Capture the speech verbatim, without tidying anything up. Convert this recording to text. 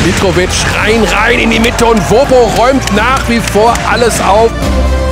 Mitrovic rein, rein in die Mitte und Wobo räumt nach wie vor alles auf.